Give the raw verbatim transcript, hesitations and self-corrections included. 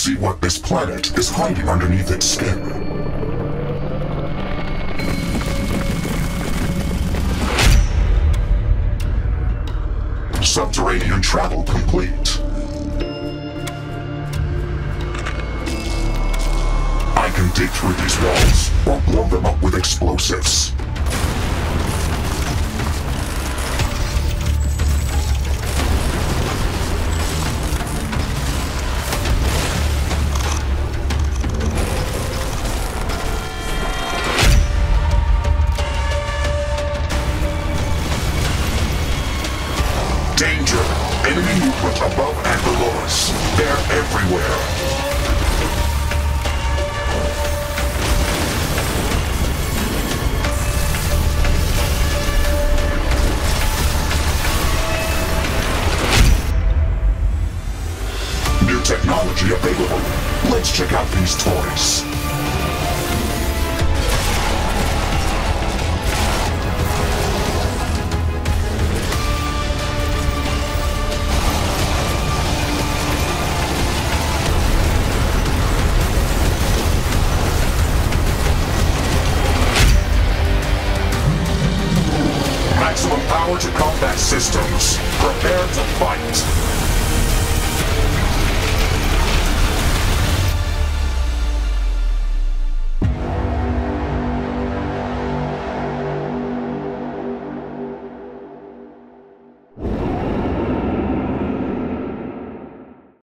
see what this planet is hiding underneath its skin. Subterranean travel complete. I can dig through these walls, or blow them up with explosives. Danger! Enemy movement above and below us. They're everywhere. New technology available. Let's check out these toys. Maximum power to combat systems. Prepare to fight.